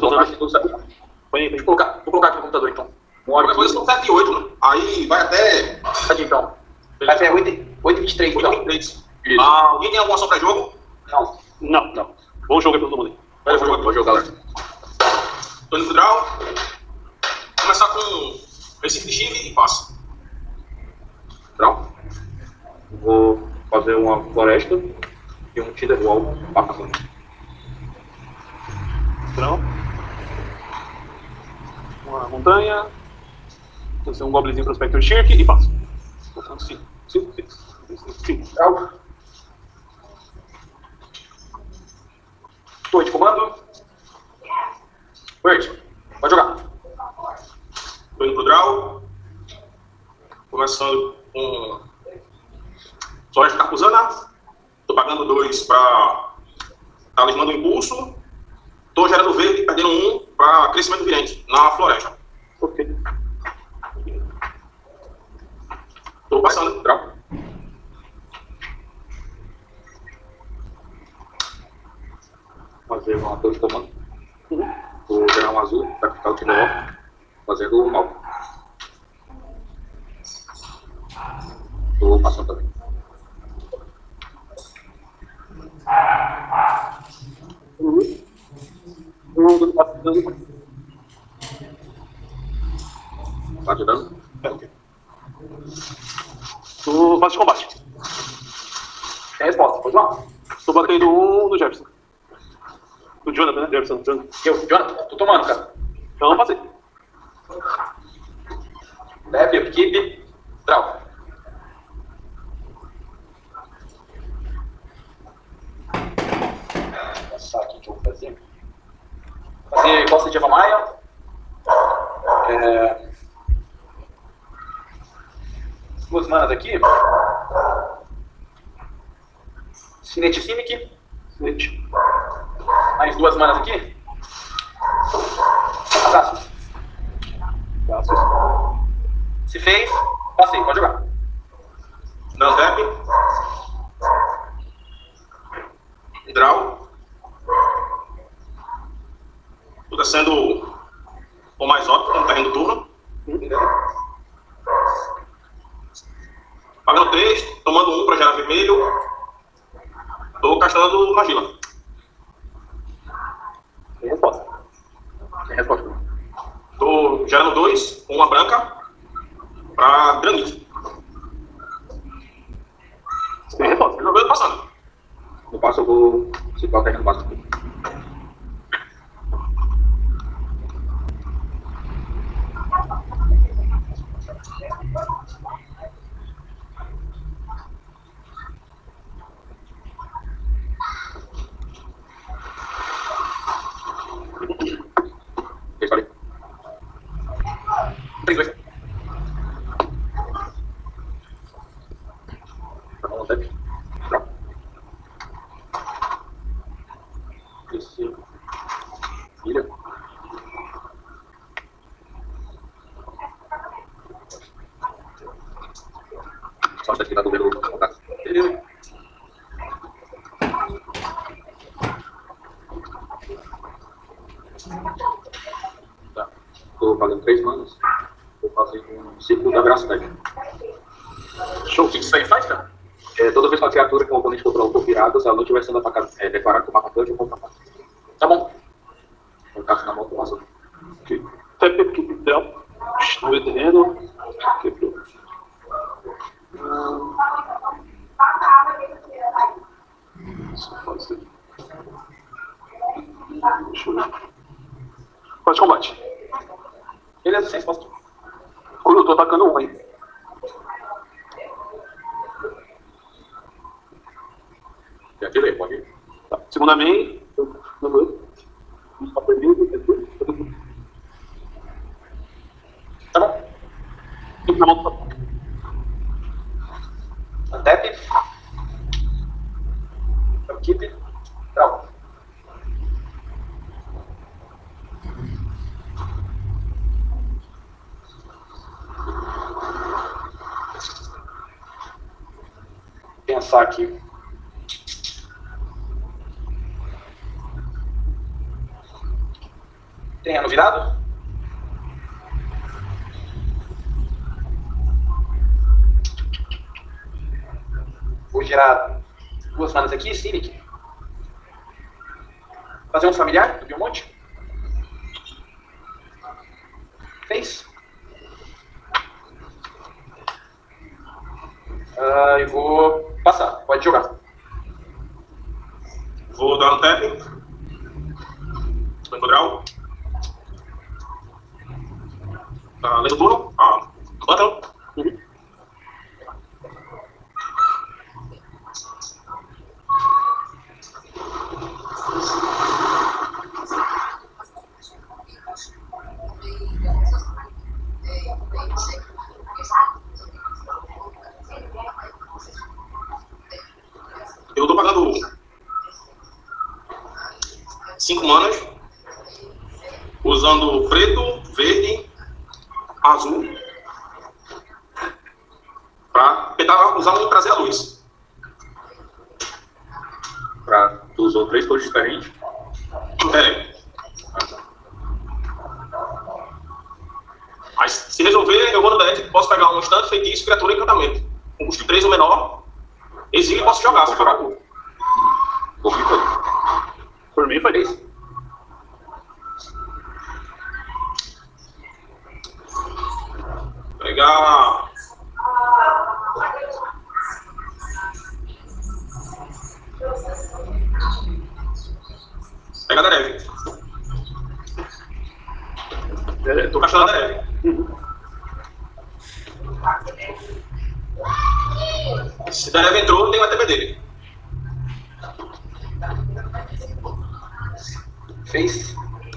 tô usando tudo certo. Põe aí. Vou colocar aqui no computador, então. Qualquer coisa são 7 e 8, né? Aí vai até... Cadê, então? Vai até 8h23, então. 8h23. Alguém tem alguma ação pra jogo? Não. Não. Bom jogo aí pra todo mundo aí. Vou jogar, galera. Tô indo pro draw. Começar com Recife de Chive e passa. Draw. Vou fazer uma floresta e um Tinderwall passando. Então, uma montanha, fazer um goblinzinho Prospector Shirk e passo. Portanto, 5. Draw. Torre de comando. Word, pode jogar. Tô indo pro draw. Começando com Floresta Carpuzana. Tô pagando 2 pra Talismã do Impulso. Tô gerando verde, perdendo 1 pra Crescimento Virente na floresta. Ok. Tô passando. Draw. Fazer uma torre de comando. Vou gerar um azul, sacrificar o Tinderwall, fazendo mal. Tô passando também. Tá te dando? Ok. Tô fase de combate. Tem resposta, pode jogar. Tô batendo um do Jefferson. Do Jonathan, né? Jefferson. Jonathan, tô tomando, cara. Então eu passei. Leve, equipe. Draw. Vou pensar aqui o que eu vou fazer. Fazer Costa de Eva Maia. Duas manas aqui. Sinete Simic. Sinete. Mais 2 manas aqui. Abraço. Braços. Se fez, passei, pode jogar. Dando tap. Draw. Tô descendo o mais óbvio no terreno do turno. Pagando 3, tomando 1 pra gerar vermelho. Tô castando Magila. Tem resposta. Tem resposta. Tô gerando 2 com uma branca pra Granite. Tem resposta. Jogando passando. No passo eu vou situar o terreno básico. Falei. 3, 2. Tá bom, tap. Draw. Esse. Ilha. Só está aqui na dúvida do contato. Tá. Tô pagando 3 manas. Vou fazer um círculo da gracidade. Show. O que isso aí faz, cara? Toda vez que uma criatura que o oponente controla for virada, se ela não estiver sendo atacada, declarada como atacante ou contra-ataque. Tá bom. Eu caço na mão com maçã. Ok. Tap aqui, draw. No meu terreno. Quebrou. Deixa eu fazer. Deixa eu ver. Fase de combate. Beleza, sem resposta. Quando eu tô atacando um, hein? Já tirei, pode ir. Tá. Segunda main. Tá perdido. Tá bom. Fica na mão. Tap. Equipe. Draw. Pensar aqui. Terreno virado. Vou gerar 2 manas aqui, Cynic. Fazer um familiar, subir um monte. Fez. E vou passar, pode jogar. Vou dar um tap. Segundo grau. Lendo turno. Button. Eu tô pagando 5 manas, usando preto, verde, azul, pra tentar usar um trazer a luz. Tu usou 3 cores diferentes? É. Mas se resolver, eu vou no deck, posso pegar um instante, feitiço, criatura e encantamento. Com custo 3 ou menor, exílio e posso jogar, se jogar com. Por mim foi isso. Pegar. Pegar Derev. Tô gastando a Derev. Se Derev entrou, tem o ATB dele. Fez.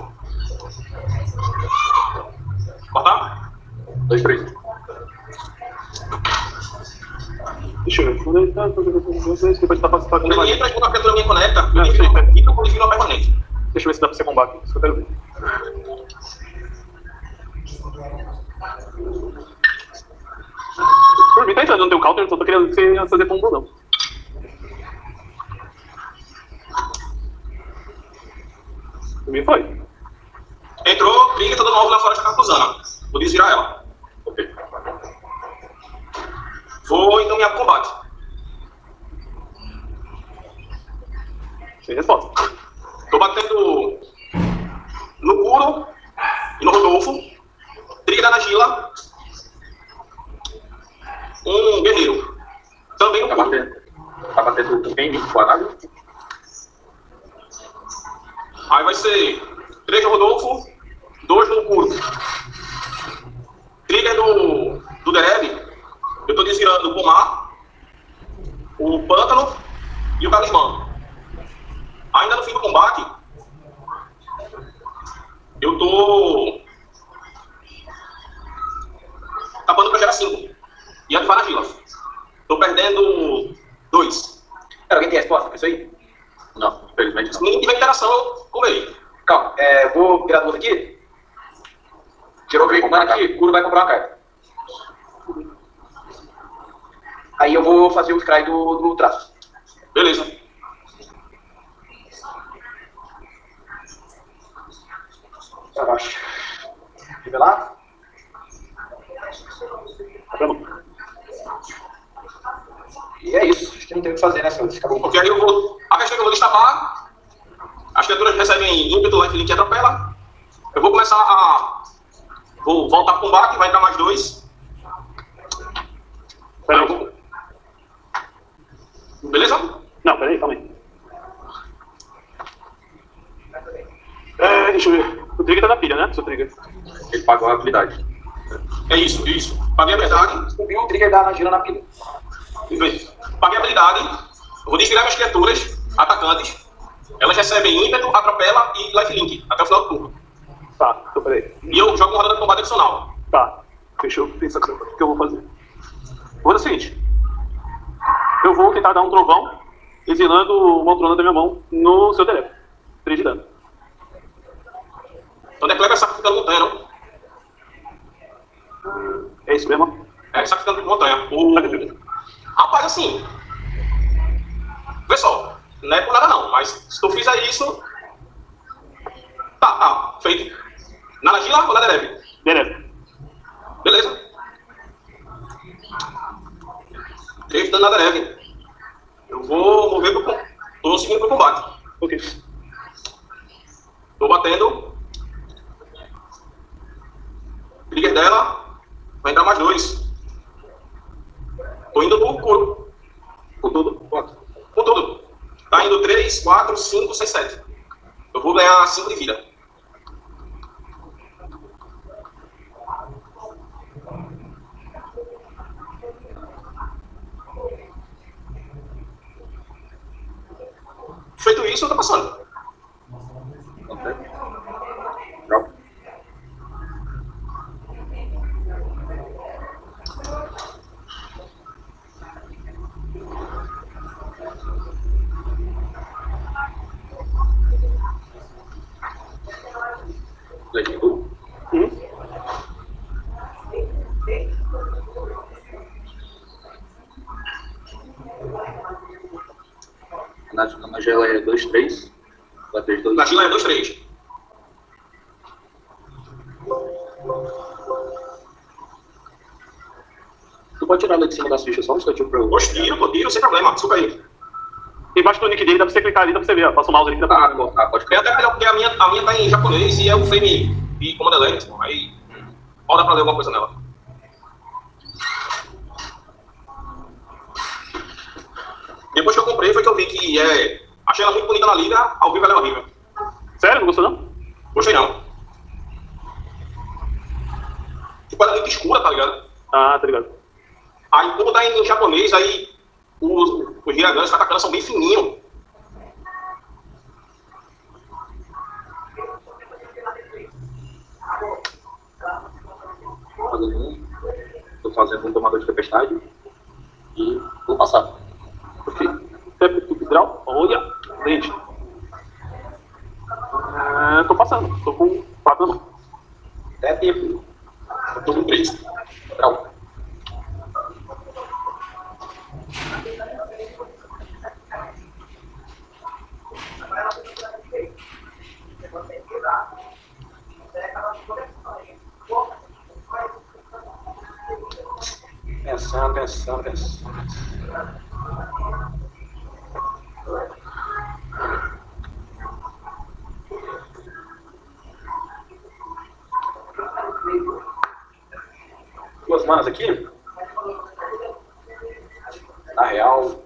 Botar? 2, 3. Deixa eu ver. Depois tá passando. Quando ele entra, quando a criatura minha conecta, Não, ele sei, vira ele vira permanente. Deixa eu ver se dá pra você combater. Isso que eu quero ver. Por mim tá entrando, não tem um counter, só tô querendo que você ia fazer combo não. Por mim foi. Entrou, clica todo novo na floresta carcusana. Vou desvirar ela. Ok. Vou encaminhar pro combate. Sem resposta. Tô batendo no Kuro e no Rodolfo. Trigger na Gila. Um guerreiro. Também no Kuro. Tá batendo bem limpo com a nave? Aí vai ser 3 no Rodolfo, 2 no Kuro. Trigger do Derev. Eu tô desvirando o Pomar, o Pântano e o Talismã. Ainda no fim do combate, eu tô tapando pra gerar 5. E ativar na Gila. Tô perdendo 2. Alguém tem resposta pra isso aí? Não, infelizmente Se não. não tiver interação com ele. Calma, vou virar 2 aqui. Tirou o mana aqui, o Kuro vai comprar uma carta. Aí eu vou fazer o scry do traço. Beleza. Pra baixo. Revelar. Tá pra mão. E é isso. Acho que não tem o que fazer, né, senhores? Acabou. Porque aí eu vou. A questão é que eu vou destapar. As criaturas recebem ímpeto, lifelink e atropela. Eu vou começar a. Vou voltar pro combate, vai entrar mais 2. Peraí. Beleza? Não, peraí, calma aí. Deixa eu ver. O trigger tá na pilha, né? Seu trigger. Ele pagou a habilidade. É isso, isso. Paguei a habilidade. Subiu o trigger da gira na pilha. Paguei a habilidade. Eu vou desvirar minhas criaturas atacantes. Elas recebem ímpeto, atropela e lifelink até o final do turno. Tá, então peraí. E eu jogo uma rodada de combate adicional. Tá. Deixa eu pensar o que eu vou fazer. Vou fazer o seguinte. Eu vou tentar dar um trovão, exilando uma outrona da minha mão no seu Derev. 3 de dano. Então declara é sacrificando montanha, não? É isso mesmo? É sacrificando montanha. Rapaz, assim. Vê só. Não é por nada não, mas se tu fizer isso. Tá, feito. Na Nagila ou na Dereve? Dereve. Beleza. 3 de dano na Dereve. Eu vou mover pro... Tô seguindo pro combate. Ok. Tô batendo. Trigger dela. Vai entrar mais 2. Tô indo pro couro. Com tudo? Quanto? Com tudo. Tá indo 3, 4, 5, 6, 7. Eu vou ganhar 5 de vida. Feito isso, eu tô passando. Ok. Drop. Legend tudo. Na Magela é 2, 3. Vai 3, 2. Nagila é 2, 3. Tu pode tirar ela de cima das fichas só um instantinho pra eu... Poxa, tiro, sem problema. Desculpa aí. Embaixo do nick dele, dá pra você clicar ali, dá pra você ver. Passa o mouse ali que dá pra... Pode É ficar. até melhor porque a minha tá em japonês e é o frame de Command Element. Aí pode dar pra ler alguma coisa nela. Depois que eu comprei foi que eu vi que achei ela muito bonita na liga, ao vivo ela é horrível. Sério? Não gostou não? Gostei não. Tipo, ela é muito escura, tá ligado? Ah, tá ligado. Aí como tá em japonês, aí os hiraganas que atacando são bem fininhos. Tô fazendo um tomador de tempestade e vou passar. Ok. Step to draw. Olha. Gente. Tô passando. Tô com 4 na mão. Até tempo. Eu tô com 3. Draw. Pensando. Duas manas aqui. Na real.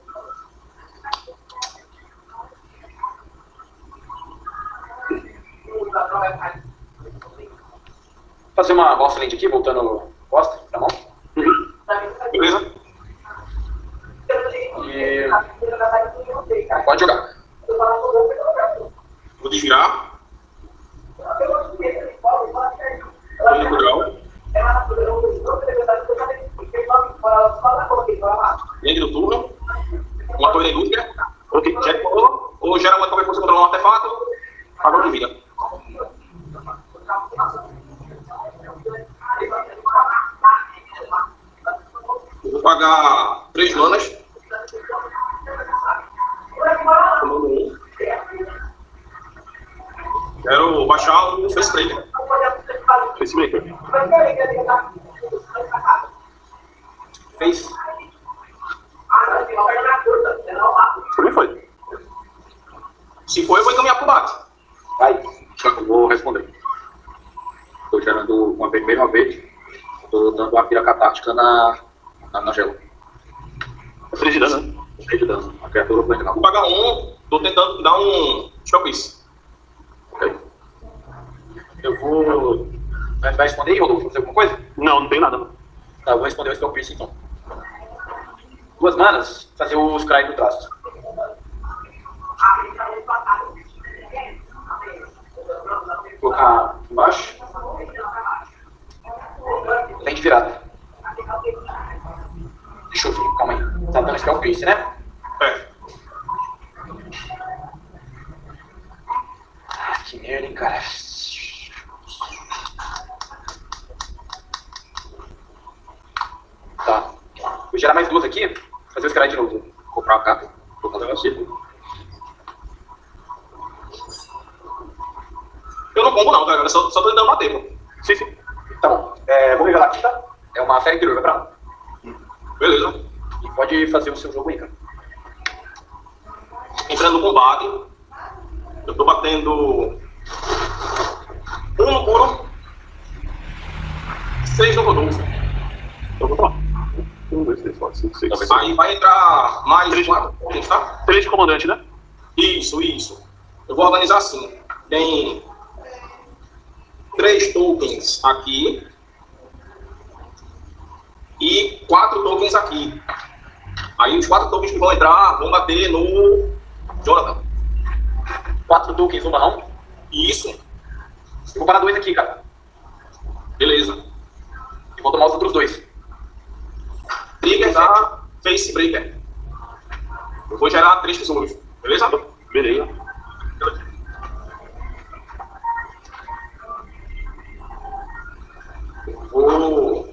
Fazer uma bossa lente aqui, voltando costa, tá bom? Beleza? E. Pode jogar. Vou desvirar. Vou no grau. Link do turno. Uma torre da indústria. Ok. Gera ou gera qualquer coisa controlar um artefato. Pagou de vida. Eu vou pagar 3 manas. Tomando 1. Quero baixar o Face Breaker. Facemaker. Fez. Por mim foi. Se for, eu vou encaminhar pro bate. Vai. Eu vou responder. Tô gerando uma vermelha, uma verde. Tô dando uma pira catártica na gela. 3 de dano, né? 3 de dano. A criatura foi Vou pagar 1. Tô tentando dar um Spell Piece. Ok. Eu vou. Vai responder aí, Rodolfo? Fazer alguma coisa? Não tem nada. Não. Tá, eu vou responder o Spell Pierce então. 2 manas, fazer os Cry do traço. Colocar embaixo. Lente virada. Deixa eu ver, calma aí. Tá dando Spell Pierce, né? É. Que merda, hein, cara. Tá. Vou gerar mais 2 aqui. Fazer os caras de novo. Vou comprar uma carta. Vou fazer um círculo. Eu não combo não, cara. Só tô tentando bater, pô. Sim, sim. Tá bom. Vou revelar aqui, tá? É uma série interior, vai pra lá. Beleza. E pode fazer o seu jogo aí, cara. Entrando no combate. Eu tô batendo 1 no Kuro, 6 no Rodolfo. Então vamos lá. 1, 2, 3, 4, 5, 6. Aí vai entrar mais 4 tokens, tá? 3 de comandante, né? Isso. Eu vou organizar assim. Tem 3 tokens aqui e 4 tokens aqui. Aí os 4 tokens que vão entrar vão bater no Jonathan. 4 tokens, um barrão. Isso. Eu vou parar 2 aqui, cara. Beleza. E vou tomar os outros 2. Trigger da Face Breaker. Eu vou gerar 3 tesouros. Beleza? Beleza. Vou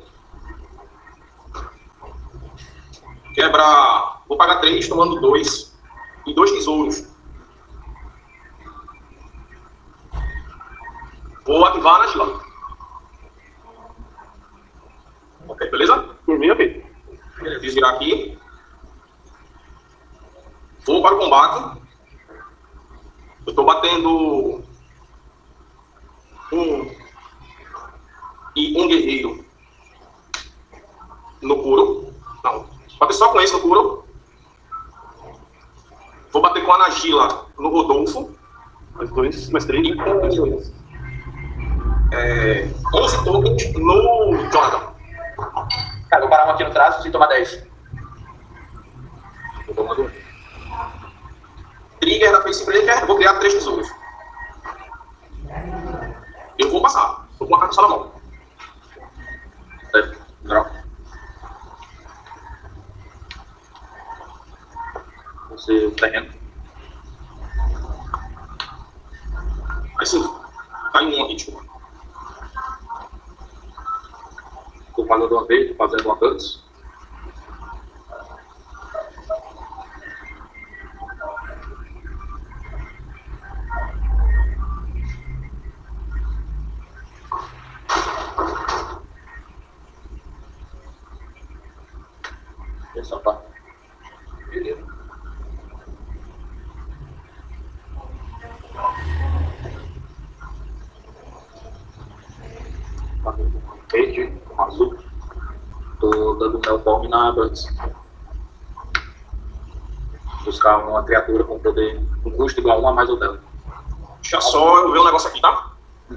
quebrar. Vou pagar 3 tomando 2 e 2 tesouros. Vou ativar na Gila. Ok, beleza? Por mim, ok. Fiz virar aqui. Vou para o combate. Eu estou batendo 1 e 1 guerreiro no Kuro. Não, bater só com esse no Kuro. Vou bater com a Nagila no Rodolfo. Mais 2, mais 3. E com 11 tokens no Jonathan. Cara, vou parar um aqui no traço e tomar 10. Eu tomando 1. Trigger da Face Breaker, eu vou criar 3 tesouros. Eu vou passar. Tô com uma carta só na mão. Não. Você terreno. Aí sim, cai um aqui, desculpa. Tô fazendo uma vez, tô fazendo uma antes. Essa tá. Beleza. Fazendo um verde, um azul. Tô dando meu nome na Birds. Buscar uma criatura com poder, um custo igual a 1 a mais ou dela. Deixa só eu ver um negócio aqui, tá?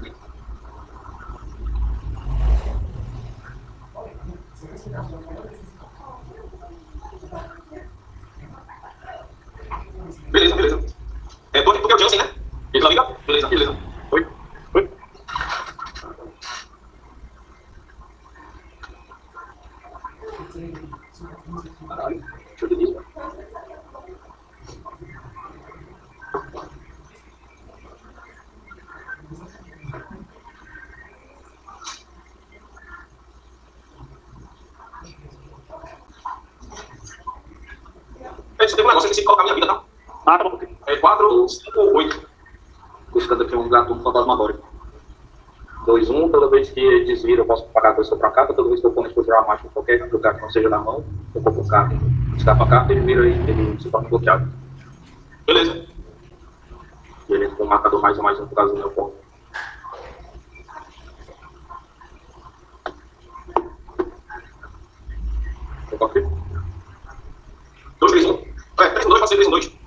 Beleza. Tô aqui porque é o Jansen, né? Ele tá ligado? Beleza. Oi. Caralho, deixa eu ver isso. Só tem um negócio que eu esqueci de colocar minha vida, tá? Ah, tá bom. 4, 5, 8. Custando aqui um gato fantasmagórico. 2, 1, toda vez que desvira eu posso pagar 2 para carta, toda vez que eu oponente for tirar uma mágica em qualquer lugar que não seja na mão, eu vou com carta. Escapa a carta, ele vira e ele se torna bloqueado. Beleza. E ele com um marcador mais 1 mais 1 por causa do meu foco. Eu confio. 2, 3, 1. 3 com 2, pode ser 3 com 2.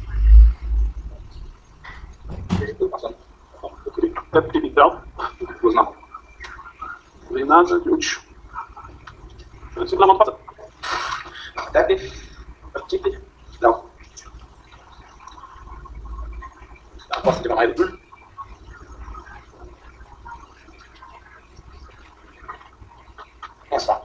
Estou passando. Bom, eu queria Tap de vitral. 2 na mão. Não tem nada de útil. Eu sinto na mão passar. Tap. Tip. Não. Não posso tirar mais do turno. Nossa.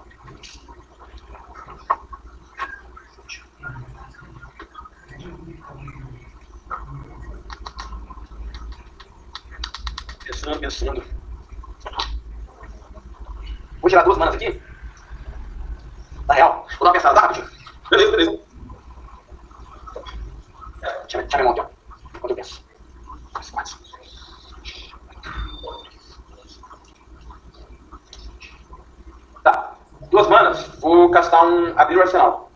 Pensando. Vou tirar 2 manas aqui. Na real, vou dar uma pensada rápido. Beleza. Deixa eu minha mão aqui, ó. Enquanto eu penso. 2 manas, vou castar um Abrir o Arsenal.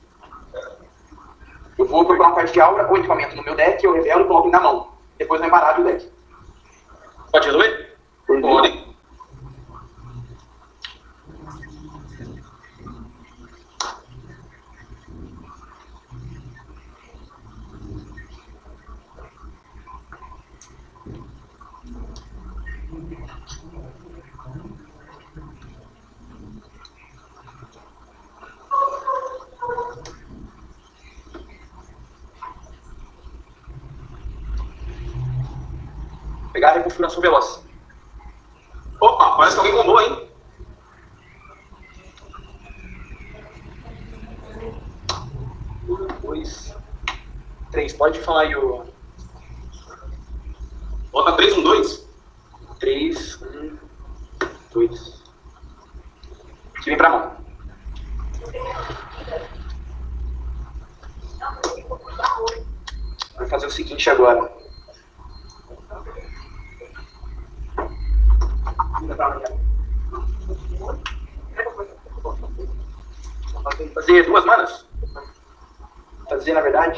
Eu vou procurar um card de aura ou equipamento no meu deck, eu revelo e coloco na mão. Depois eu embaralho o deck. Pode resolver? Pode. Pegar a reconfiguração veloz. Opa, parece que alguém combou, hein? Dois, 3, pode falar aí o... Bota 3, 1, 2. 3, 1, 2. Que vem pra mão. Vou fazer o seguinte agora. Vou fazer 2 manas. Vou fazer, na verdade...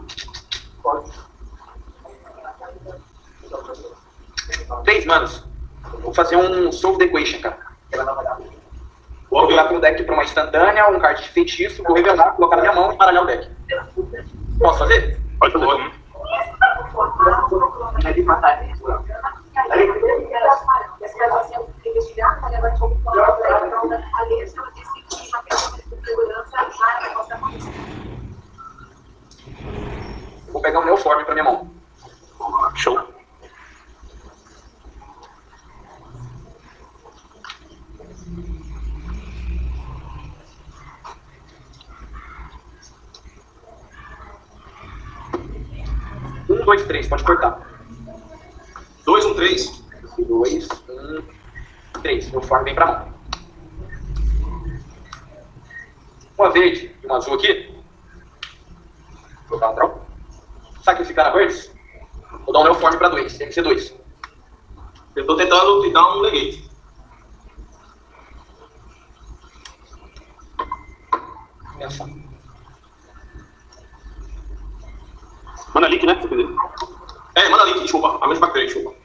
3 manas. Vou fazer um Soul the Equation, cara. Vou jogar pro deck pra uma instantânea, um card de feitiço, vou revelar, colocar na minha mão e embaralhar o deck. Posso fazer? Pode fazer. Vou pegar um Neoform pra minha mão. Show. Um, 2, 3, pode cortar. 2, 1, 3. 2, 1, 3. Neoform vem pra mão. Uma verde e uma azul aqui. Vou botar um draw. Sacrificar na Birds. Vou dar um Neoform pra 2. Tem que ser 2. Eu tô tentando te dar um negate. Pensar. Manda link, né? Se quiser. É, manda link, desculpa. A mesma bactéria, desculpa.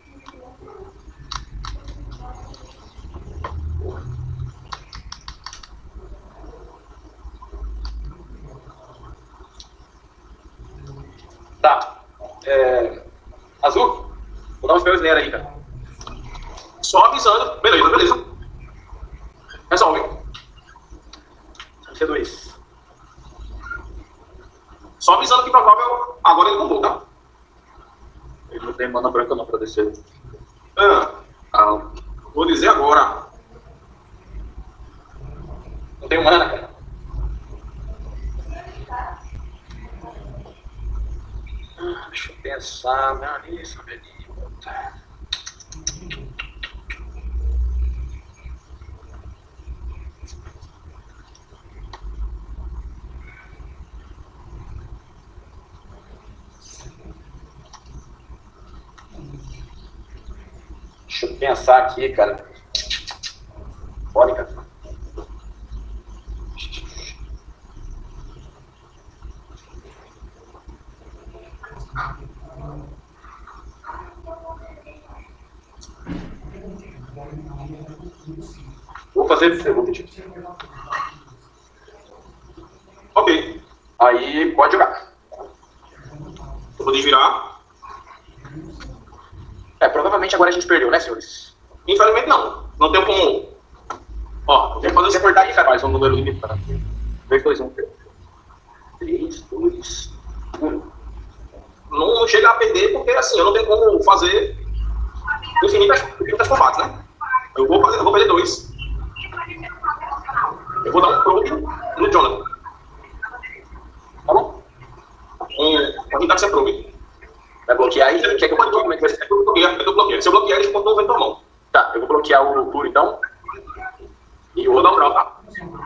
Tá. Azul? Vou dar um spell snare aí, cara. Só avisando. Beleza, beleza. Resolve. Tem que ser 2. Só avisando que provável agora ele combou, tá? Ele não tem mana branca não pra descer. Ah, vou dizer agora. Não tenho mana, cara. Deixa eu pensar. Minha lista, velhinho. Deixa eu pensar aqui, cara. Olha, cara. Vou fazer pergunta, tio. Ok. Aí pode jogar. Eu vou desvirar. Provavelmente agora a gente perdeu, né, senhores? Infelizmente não. Não tem como. Ó, eu vou fazer Você cortar aí, cara. Faz um número limitado. 3, 2, 1. 3, 2, 1. Não chega a perder, porque assim, eu não tenho como fazer infinitas combates, né? Eu vou perder 2. Eu vou dar um probe no Jonathan. Tá bom? Uma unidade sem probe. Vai bloquear aí? Quer que eu bloqueie? Como é que vai ser? Eu bloqueio. Se eu bloquear, eles pontam o vento na mão. Tá, eu vou bloquear o puro então. E Eu vou dar um draw, tá?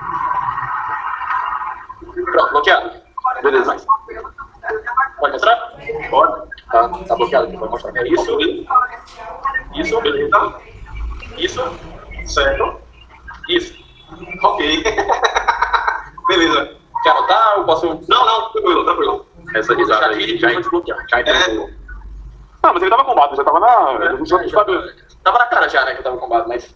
Pronto, bloqueado. Beleza. Pode mostrar? Pode. Tá bloqueado aqui, pode mostrar. É isso, Isso, beleza. isso, Certo. isso. Ok. Beleza. Quer anotar ou posso... Não, tranquilo, tranquilo. Essa risada aí já entendeu. Não, mas ele tava combado, já tava na... Tava na cara já, né, que eu tava combado, mas...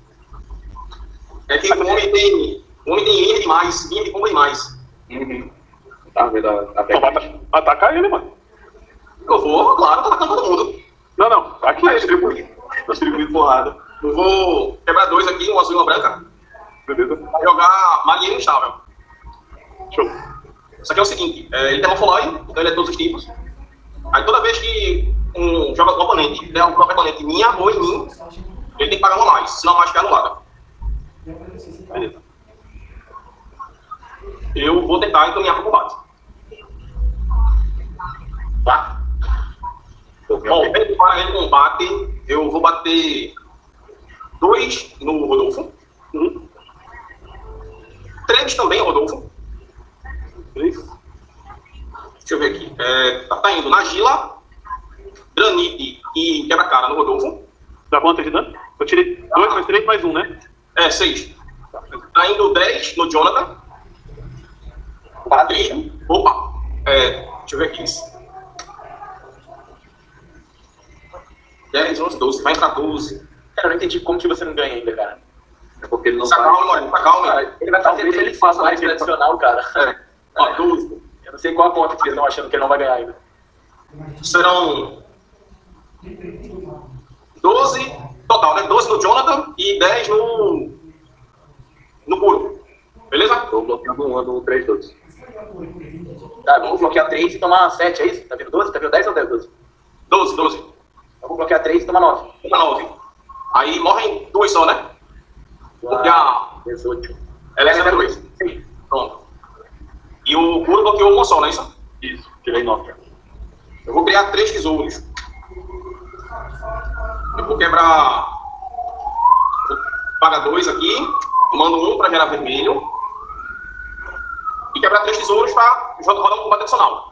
É que o homem tem linha demais, linha de combo demais. Tá vendo a técnica? Atacar ele, mano. Eu vou, claro, tô atacando todo mundo. Não, aqui é ele. Tô distribuindo porrada. Eu vou quebrar 2 aqui, um azul e uma branca. Beleza. Pra jogar marinheiro instável. Show. Isso aqui é o seguinte, ele tem uma follow, então ele é de todos os tipos. Aí toda vez que um oponente der um próprio oponente em minha ou em mim, ele tem que pagar uma mais, senão a mágica é anulada. Beleza. Eu vou tentar encaminhar para o combate. Tá? Bom, para ele combate, eu vou bater 2 no Rodolfo. 3 também, Rodolfo. 3. Deixa eu ver aqui. Tá indo na Gila, Granite e Quebra-Cara no Rodolfo. Dá quanto de dano? Eu tirei 2 mais 3 mais 1, né? 6. Tá indo 10 no Jonathan. E, opa! Deixa eu ver aqui. 10, 11, 12. Vai entrar 12. Cara, eu não entendi como que você não ganha ainda, cara. É porque ele não Tá calmo, Moreno, tá calmo. Ele vai fazer ele faça mais tradicional, cara. Ó, 12. Eu não sei qual a conta que vocês estão achando que ele não vai ganhar ainda. Serão 12 total, né? 12 no Jonathan e 10 no Puro. Beleza? Tô bloqueando um no 3-2. Tá, vamos bloquear 3 e tomar 7, é isso? Tá vindo 12? Tá vindo 10 ou 10, 12? 12. Eu vou bloquear 3 e tomar 9. Uma 9. Aí morrem 2 só, né? Porque a 18. ela é 02. Pronto. E o Puro bloqueou uma só, não é isso? Isso, tirei 9. Eu vou criar 3 tesouros. Eu vou quebrar... Paga 2 aqui, tomando 1 para gerar vermelho. E quebrar 3 tesouros para rodar um combate adicional.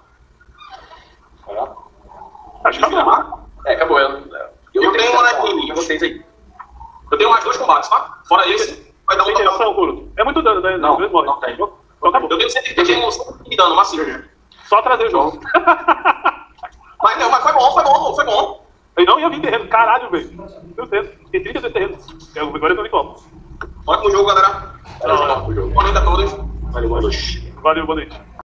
Acho que acabou. Acabou. Eu tenho uma aqui. Vocês aí. Eu tenho mais 2 combates, tá? Fora esse, vai dar um Tem total. reação, Curo? É muito dano, né? Não, morre. não tem. Então acabou. Eu tenho 130 de dano massivo. Só trazer o jogo. Mas não, mas foi bom. Eu não ia vir terreno, caralho, velho. Meu Deus, tem 32 terrenos. Agora eu tô virtual. Ótimo jogo, galera. Não. Boa noite a todos. Valeu, boa noite. Valeu, boa noite.